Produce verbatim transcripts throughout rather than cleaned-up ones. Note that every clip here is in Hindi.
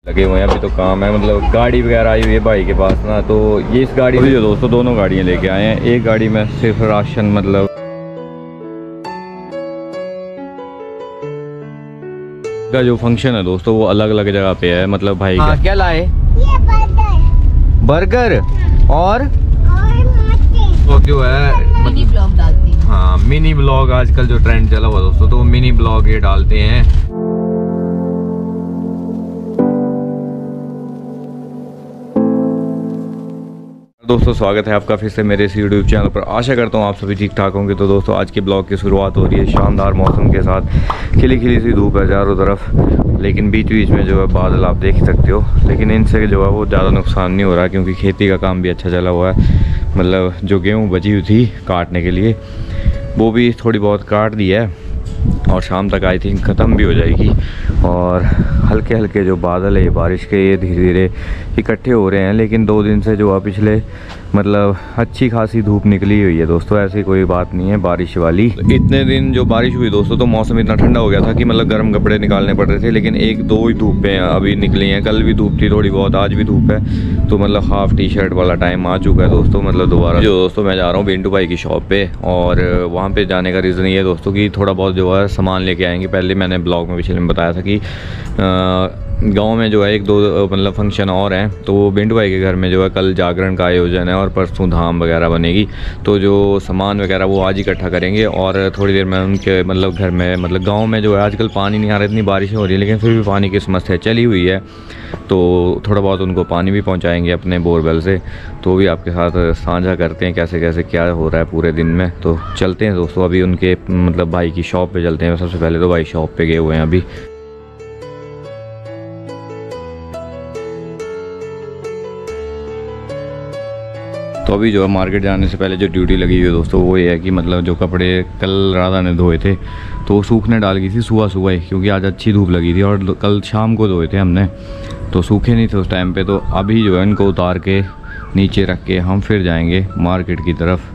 लगे हुए हैं। अभी तो काम है, मतलब गाड़ी वगैरह आई हुई है भाई के पास ना, तो ये इस गाड़ी में जो दोस्तों दोनों गाड़ियाँ लेके आए हैं। एक गाड़ी में सिर्फ राशन मतलब का जो फंक्शन है दोस्तों वो अलग अलग जगह पे है। मतलब भाई हाँ, क्या लाए? ये बर्गर बर्गर और वो जो है मिनी ब्लॉग डालते हैं। हाँ, मिनी ब्लॉग आजकल जो ट्रेंड चला हुआ दोस्तों, तो मिनी ब्लॉग ये डालते हैं। दोस्तों स्वागत है आपका फिर से मेरे इस यूट्यूब चैनल पर। आशा करता हूँ आप सभी ठीक ठाक होंगे। तो दोस्तों आज के ब्लॉग की शुरुआत हो रही है शानदार मौसम के साथ। खिली खिली सी धूप है चारों तरफ, लेकिन बीच बीच में जो है बादल आप देख सकते हो। लेकिन इनसे जो है वो ज़्यादा नुकसान नहीं हो रहा, क्योंकि खेती का काम भी अच्छा चला हुआ है। मतलब जो गेहूँ बची हुई थी काटने के लिए वो भी थोड़ी बहुत काट दी है, और शाम तक आई थिंक ख़त्म भी हो जाएगी। और हल्के हल्के जो बादल है ये बारिश के, ये धीरे धीरे इकट्ठे हो रहे हैं। लेकिन दो दिन से जो है पिछले मतलब अच्छी खासी धूप निकली हुई है दोस्तों, ऐसी कोई बात नहीं है बारिश वाली। तो इतने दिन जो बारिश हुई दोस्तों, तो मौसम इतना ठंडा हो गया था कि मतलब गर्म कपड़े निकालने पड़ रहे थे। लेकिन एक दो ही धूपें अभी निकली हैं, कल भी धूप थी थोड़ी बहुत, आज भी धूप है। तो मतलब हाफ टी शर्ट वाला टाइम आ चुका है दोस्तों। मतलब दोबारा जो दोस्तों मैं जा रहा हूँ बिंटू भाई की शॉप पे, और वहाँ पे जाने का रीज़न ये है दोस्तों कि थोड़ा बहुत जो है सामान लेके आएंगे। पहले मैंने ब्लॉग में पिछले में बताया था कि गांव में जो है एक दो मतलब फंक्शन और हैं। तो बिंटू भाई के घर में जो है कल जागरण का आयोजन है और परसों धाम वगैरह बनेगी। तो जो सामान वगैरह वो आज इकट्ठा करेंगे, और थोड़ी देर में उनके मतलब घर में मतलब गांव में जो है आजकल पानी नहीं आ रहा, इतनी बारिशें हो रही है, लेकिन फिर भी पानी की समस्या चली हुई है। तो थोड़ा बहुत उनको पानी भी पहुँचाएँगे अपने बोरवेल से। तो भी आपके साथ साझा करते हैं कैसे कैसे क्या हो रहा है पूरे दिन में। तो चलते हैं दोस्तों अभी उनके मतलब भाई की शॉप पर चलते हैं। सबसे पहले तो भाई शॉप पर गए हुए हैं अभी। तो अभी जो है मार्केट जाने से पहले जो ड्यूटी लगी हुई है दोस्तों वो ये है कि मतलब जो कपड़े कल राधा ने धोए थे तो वो सूखने डाल गई थी सुबह सुबह ही, क्योंकि आज अच्छी धूप लगी थी। और कल शाम को धोए थे हमने, तो सूखे नहीं थे उस टाइम पे। तो अभी जो है इनको उतार के नीचे रख के हम फिर जाएंगे मार्केट की तरफ।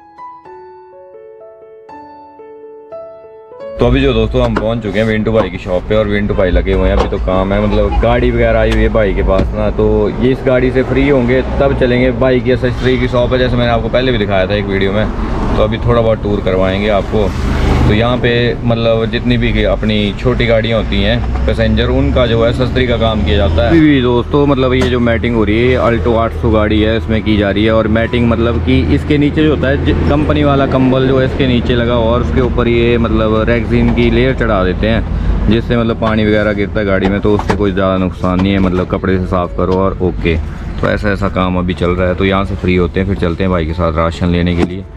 तो अभी जो दोस्तों हम पहुंच चुके हैं विंटू भाई की शॉप पे, और विंटू भाई लगे हुए हैं। अभी तो काम है, मतलब गाड़ी वगैरह आई हुई है भाई के पास ना, तो ये इस गाड़ी से फ्री होंगे तब चलेंगे। भाई की एक्सेसरी की शॉप है, जैसे मैंने आपको पहले भी दिखाया था एक वीडियो में। तो अभी थोड़ा बहुत टूर करवाएंगे आपको। तो यहाँ पे मतलब जितनी भी अपनी छोटी गाड़ियाँ होती हैं पैसेंजर, उनका जो है सस्ती का काम किया जाता है। अभी भी दोस्तों मतलब ये जो मैटिंग हो रही है अल्टो आठ सौ गाड़ी है, इसमें की जा रही है। और मैटिंग मतलब कि इसके नीचे जो होता है कंपनी वाला कंबल जो है इसके नीचे लगा, और उसके ऊपर ये मतलब रेक्सिन की लेयर चढ़ा देते हैं, जिससे मतलब पानी वगैरह गिरता है गाड़ी में तो उससे कोई ज़्यादा नुकसान नहीं है। मतलब कपड़े से साफ़ करो और ओके। तो ऐसा ऐसा काम अभी चल रहा है। तो यहाँ से फ्री होते हैं, फिर चलते हैं भाई के साथ राशन लेने के लिए।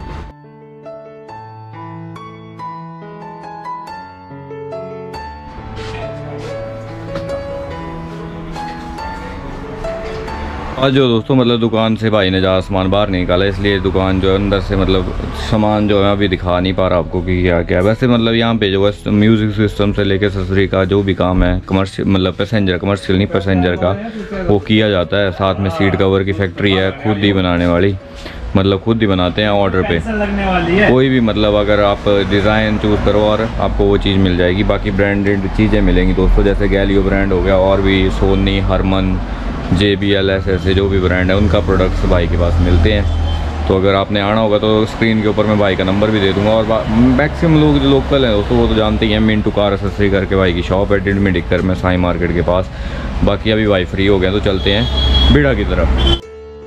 आज जो दोस्तों मतलब दुकान से भाई ने ज़्यादा सामान बाहर नहीं निकाला, इसलिए दुकान जो है अंदर से मतलब सामान जो है अभी दिखा नहीं पा रहा आपको कि क्या क्या है। वैसे मतलब यहाँ पे जो है म्यूज़िक सिस्टम से लेकर एक्सेसरी का जो भी काम है कमर्शियल मतलब पैसेंजर कमर्शियल नहीं पैसेंजर का वो किया जाता है। साथ में सीट कवर की फैक्ट्री है खुद ही बनाने वाली, मतलब खुद ही बनाते हैं ऑर्डर पे। कोई भी मतलब अगर आप डिज़ाइन चूज़ करो और आपको वो चीज़ मिल जाएगी। बाकी ब्रांडेड चीज़ें मिलेंगी दोस्तों, जैसे गैलियो ब्रांड हो गया, और भी Sony, Harman, J B L, ऐसे ऐसे जो भी ब्रांड है उनका प्रोडक्ट्स भाई के पास मिलते हैं। तो अगर आपने आना होगा तो स्क्रीन के ऊपर मैं भाई का नंबर भी दे दूंगा। और मैक्सिमम लोग जो लोकल हैं दोस्तों वो तो जानते ही हैं, मिंटू कार एक्सेसरी करके भाई की शॉप है डिड में डिक्कर में साई मार्केट के पास। बाकी अभी भाई फ्री हो गए तो चलते हैं बिड़ा की तरफ।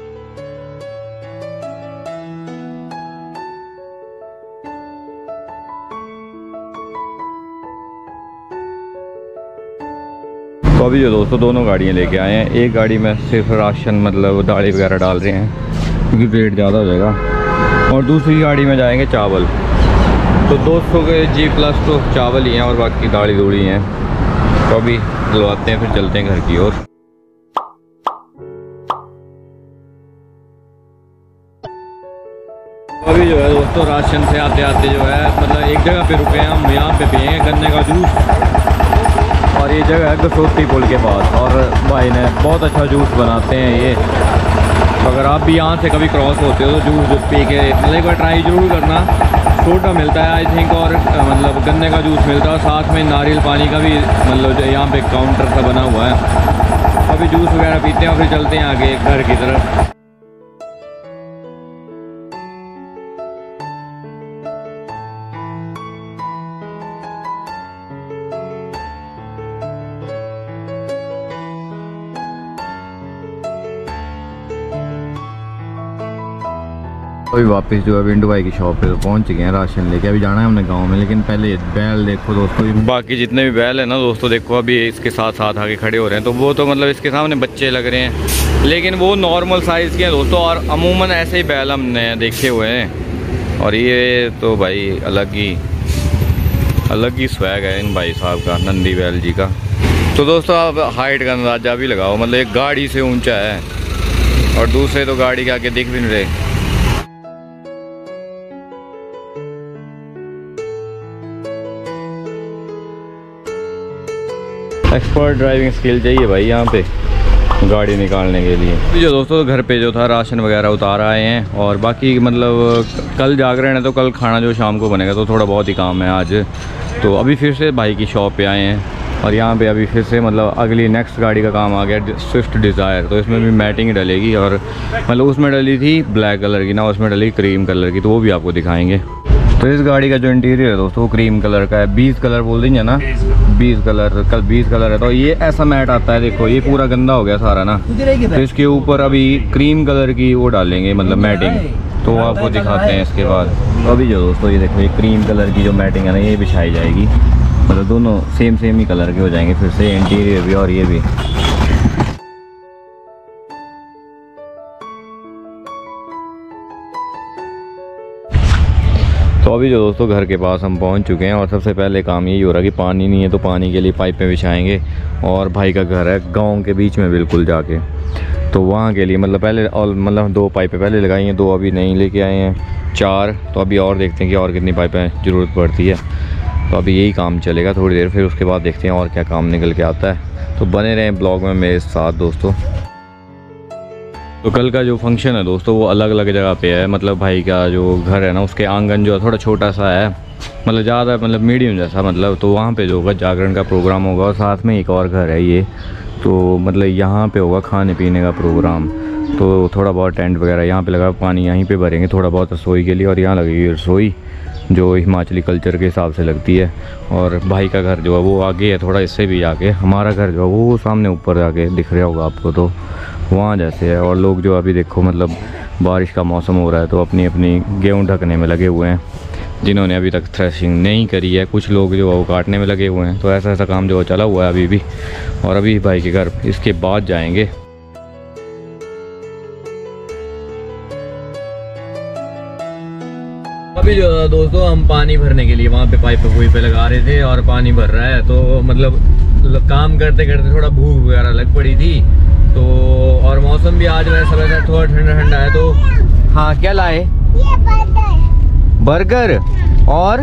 तो अभी जो दोस्तों दोनों गाड़ियाँ लेके आए हैं। एक गाड़ी में सिर्फ राशन मतलब दालें वगैरह डाल रहे हैं क्योंकि वेट ज़्यादा हो जाएगा, और दूसरी गाड़ी में जाएंगे चावल। तो दो सौ के जी प्लस तो चावल ही हैं और बाकी दाली दूड़ी हैं। तो अभी दिलवाते हैं फिर चलते हैं घर की ओर। अभी जो है दोस्तों राशन से आते आते जो है मतलब एक जगह पे रुके हैं हम, यहाँ पे पिएंगे गन्ने का जूस। और ये जगह है गसोती पुल के पास, और भाई ने बहुत अच्छा जूस बनाते हैं ये। तो अगर आप भी यहाँ से कभी क्रॉस होते हो तो जूस जूस पी के मतलब एक बार ट्राई जरूर करना। सोडा मिलता है आई थिंक, और मतलब गन्ने का जूस मिलता है, और साथ में नारियल पानी का भी मतलब यहाँ पे काउंटर सा बना हुआ है। अभी जूस वगैरह पीते हैं और फिर चलते हैं आगे घर की तरफ। अभी वापस जो है विंडो भाई की शॉप पे तो पहुंच गए हैं राशन लेके। अभी जाना है हमने गांव में, लेकिन पहले बैल देखो दोस्तों, बाकी जितने भी बैल है ना दोस्तों, देखो अभी इसके साथ साथ आके खड़े हो रहे हैं। तो वो तो मतलब इसके सामने बच्चे लग रहे हैं, लेकिन वो नॉर्मल साइज़ के हैं दोस्तों। और अमूमन ऐसे ही बैल हमने देखे हुए हैं। और ये तो भाई अलग ही अलग ही स्वैग है इन भाई साहब का, नंदी बैल जी का। तो दोस्तों आप हाइट का अंदाजा भी लगाओ, मतलब एक गाड़ी से ऊँचा है और दूसरे तो गाड़ी के आगे दिख भी नहीं रहे। एक्सपर्ट ड्राइविंग स्किल चाहिए भाई यहाँ पे गाड़ी निकालने के लिए। अभी जो दोस्तों घर पे जो था राशन वगैरह उतार आए हैं। और बाकी मतलब कल जागरण है तो कल खाना जो शाम को बनेगा, तो थोड़ा बहुत ही काम है आज। तो अभी फिर से भाई की शॉप पे आए हैं और यहाँ पे अभी फिर से मतलब अगली नेक्स्ट गाड़ी का काम आ गया, स्विफ्ट डिज़ायर। तो इसमें भी मैटिंग डलेगी और मतलब उसमें डली थी ब्लैक कलर की ना, उसमें डली क्रीम कलर की, तो वो भी आपको दिखाएँगे। तो इस गाड़ी का जो इंटीरियर है दोस्तों वो क्रीम कलर का है। बीस कलर बोल देंगे ना, बीस कलर कल बीस कलर है। तो ये ऐसा मैट आता है, देखो ये पूरा गंदा हो गया सारा ना, तो इसके ऊपर अभी क्रीम कलर की वो डालेंगे मतलब मैटिंग। तो आपको दिखाते हैं इसके बाद। तो अभी जो दोस्तों ये देखो ये क्रीम कलर की जो मैटिंग है ना, ये बिछाई जाएगी। मतलब दोनों सेम सेम ही कलर के हो जाएंगे फिर से, इंटीरियर भी और ये भी। तो अभी जो दोस्तों घर के पास हम पहुंच चुके हैं और सबसे पहले काम यही हो रहा है कि पानी नहीं है तो पानी के लिए पाइपें बिछाएंगे। और भाई का घर है गांव के बीच में बिल्कुल जाके, तो वहाँ के लिए मतलब पहले और मतलब दो पाइपें पहले लगाई हैं, दो अभी नहीं लेके आए हैं, चार। तो अभी और देखते हैं कि और कितनी पाइपें ज़रूरत पड़ती है। तो अभी यही काम चलेगा थोड़ी देर, फिर उसके बाद देखते हैं और क्या काम निकल के आता है। तो बने रहें ब्लॉग में मेरे साथ दोस्तों। तो कल का जो फंक्शन है दोस्तों वो अलग अलग जगह पे है। मतलब भाई का जो घर है ना उसके आंगन जो है थोड़ा छोटा सा है, मतलब ज़्यादा मतलब मीडियम जैसा मतलब। तो वहाँ पे जो होगा जागरण का प्रोग्राम होगा और साथ में एक और घर है ये, तो मतलब यहाँ पे होगा खाने पीने का प्रोग्राम। तो थोड़ा बहुत टेंट वगैरह यहाँ पे लगा, पानी यहीं पे भरेंगे थोड़ा बहुत रसोई के लिए। और यहाँ लगेगी रसोई जो हिमाचली कल्चर के हिसाब से लगती है। और भाई का घर जो है वो आगे है थोड़ा, इससे भी आगे। हमारा घर जो है वो सामने ऊपर आके दिख रहा होगा आपको, तो वहाँ जैसे है। और लोग जो अभी देखो मतलब बारिश का मौसम हो रहा है तो अपनी अपनी गेहूँ ढकने में लगे हुए हैं, जिन्होंने अभी तक थ्रेशिंग नहीं करी है। कुछ लोग जो है वो काटने में लगे हुए हैं। तो ऐसा ऐसा काम जो चला हुआ है अभी भी। और अभी भाई के घर इसके बाद जाएंगे। अभी जो दोस्तों हम पानी भरने के लिए वहाँ पे पाइप वही पे लगा रहे थे और पानी भर रहा है। तो मतलब काम करते करते थोड़ा भूख वगैरह लग पड़ी थी। तो और मौसम भी आज वैसा वैसा थोड़ा ठंडा ठंडा है। तो हाँ क्या लाए? बर्गर और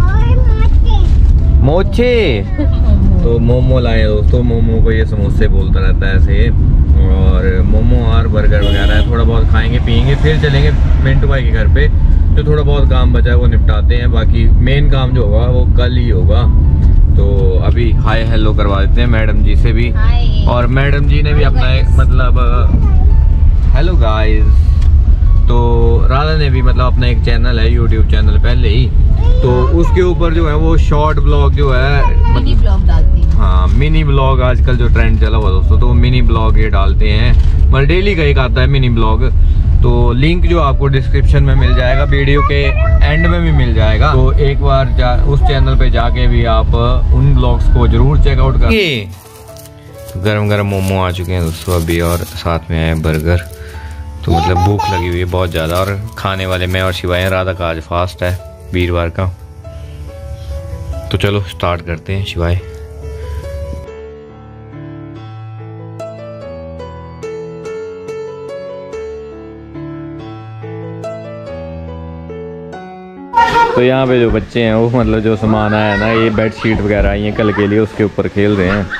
मोचे। तो मोमो लाए दोस्तों, मोमो को ये समोसे बोलता रहता है ऐसे। और मोमो और बर्गर वगैरह थोड़ा बहुत खाएंगे पियेंगे, फिर चलेंगे मिंटू भाई के घर पे। जो थोड़ा बहुत काम बचा है वो निपटाते हैं, बाकी मेन काम जो होगा वो कल ही होगा। तो अभी हाय हेलो करवा देते हैं मैडम जी से भी। और मैडम जी ने भी अपना एक मतलब हेलो गाइस। तो राधा ने भी मतलब अपना एक चैनल है यूट्यूब चैनल पहले ही, तो उसके ऊपर जो है वो शॉर्ट ब्लॉग जो है मिनी ब्लॉग डालती है। हाँ मिनी ब्लॉग आजकल जो ट्रेंड चला हुआ दोस्तों, तो मिनी ब्लॉग ये डालते हैं। मतलब डेली का एक आता है मिनी ब्लॉग। तो लिंक जो आपको डिस्क्रिप्शन में मिल जाएगा, वीडियो के एंड में भी मिल जाएगा। तो एक बार जा, उस चैनल पे जाके भी आप उन ब्लॉग्स को जरूर चेकआउट करें। तो गरम गरम मोमो आ चुके हैं दोस्तों अभी, और साथ में है बर्गर। तो मतलब भूख लगी हुई है बहुत ज़्यादा। और खाने वाले मैं और शिवाय हैं, राधा का आज फास्ट है वीरवार का। तो चलो स्टार्ट करते हैं शिवाय। तो यहाँ पे जो बच्चे हैं वो मतलब जो सामान आया है ना, ये बेड शीट वगैरह आई है कल के लिए, उसके ऊपर खेल रहे हैं।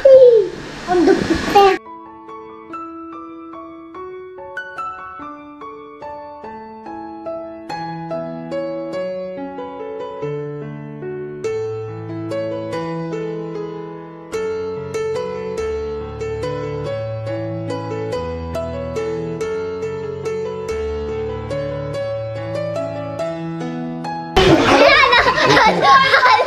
है।